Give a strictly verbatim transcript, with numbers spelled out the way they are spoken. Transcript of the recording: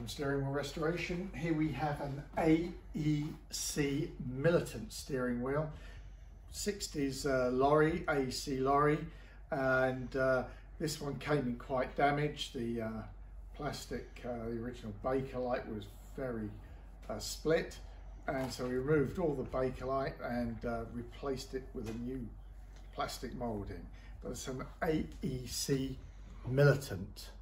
from Steering Wheel Restoration. Here we have an A E C Militant steering wheel, sixties uh, lorry, A E C lorry, and uh, this one came in quite damaged. The uh, plastic, uh, the original Bakelite was very uh, split, and so we removed all the Bakelite and uh, replaced it with a new plastic moulding. But it's an A E C Militant.